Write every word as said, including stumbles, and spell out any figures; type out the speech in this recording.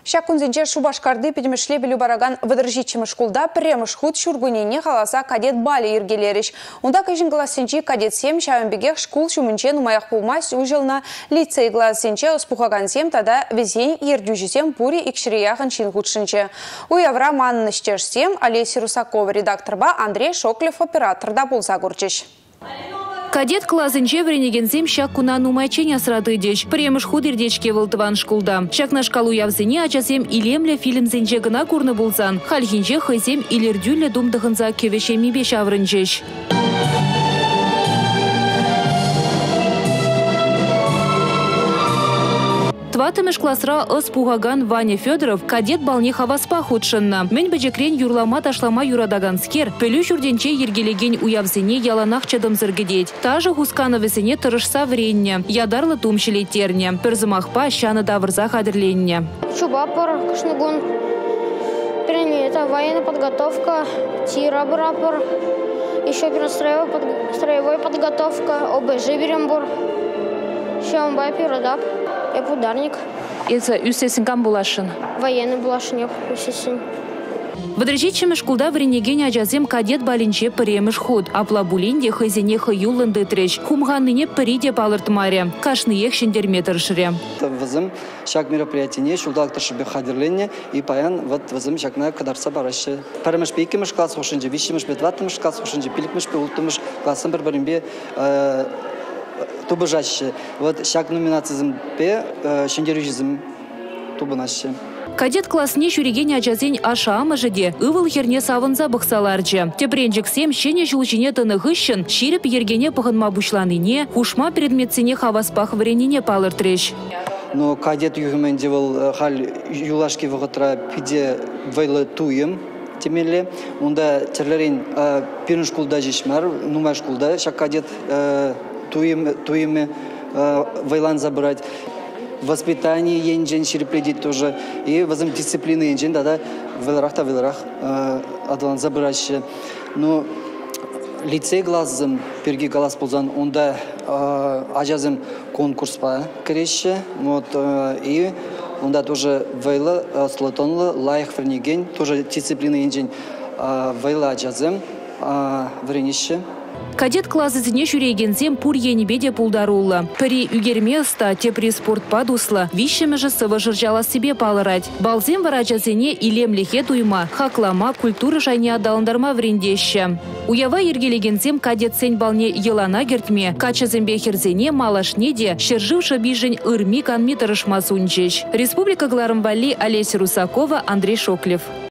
Шакунзенче Шубашкарды педемешле белю бараган выдержичимы шкулда премыш худ шургунине халаса кадет Бали иргелериш. Унда кажин гласенчи кадет семь шавенбегех шкул шумынче нумаях пулмась ужылна лицей гласенче успухаган сем тада везень ердюжисем пури икширияхан чин худшинче. Уявра манныштеш сем Олеся Русакова редакторба, Андрей Шоклев оператор да пулсагурчиш. Кадет классенче вренегенсем щак куна нумайченя срадыдеч. Премыш худердечке волтыван шкулда. Щак на шкалу явзене ачасем илемле фильмзенче гына курны булсан. Хальхинче хайсем илердюлле думдыхынза кевешеми беш аврынчеш. Тватымыш классра ыс пугаган Ваня Федоров кадет балне хаваспа худшынна. Мен бежекрен юрлама ташлама юрадаганскер, пелю журденче ергелеген уявзене яланах чадым зыргедеть. Тажы хускановесене тырышса вренне, ядарлы тумшелей терне, перзымахпа щаны давырзах адерленне. Чубапор, кышныгун, это военная подготовка, тирабрапор, еще перестроевая под... строевая подготовка, ОБЖ Берембур, Щамбай Пиродап. Я ударник. Это үсесін кам булашын? Военный булашын, я үсесін. Выдрежичимы шкулда вренегене ажазем кадет балинче премыш худ. Апла булинде хайзене хаюлынды треш. Хумганныне пыриде палыртмаре. Кашны ехшендер метр шире. Вызым шаг мероприятие, шулда акташыбе хадерленне и паян вот вызым шагна кадарса барашы. Премыш пейкимыш класс хошынче, вишимыш бедватымыш класс хошынче, пиликмыш пе ултымыш классым бір-бірінбе тубыжаще. Вот шаг номинацизм пе шендерюжизм тубынаще. Кадет классне шурегене ажазень аша амажыде, ывыл херне савынза бықсаларчы. Тепренчик сем шене жылчине тыны хыщын, ширіп ергене пығынма бушланыне, хушма предметсене хаваспах вренине палыртреш. Но кадет югменде был халь юлашки вғытра пиде вайлы туем. Темелле, онда терлерин пирн шкулда жешмар, нумай шкулда, шак кадет туем, туеме вайлан забрать. Воспитание енжен ширепледить тоже. И возым дисциплины енжен, да-да, велрах-то велрах адалан забрать. Но лицей глазом, перги глаз ползан, онда ажазым конкурс по креше. Вот, и онда тоже вейла, слотонла, лайх ферниген, тоже дисциплины енжен вейла ажазым, вренище. Кадет классы зіне шурегензем пур енебеде пулдарулла. Піри үгерместа, тепри спорт падусла, вишеме же сывы жыржала себе палырать. Балзем варачазене илемлехе туйма, хаклама, культура жайне адалындарма врендеще. Уява ергелегензем кадет сень балне елана гертме, качазембе херзене малашнеде, шерживша бижень ырми канми тарышмасунчеш. Республика Гларымвали, Олеся Русакова, Андрей Шоклев.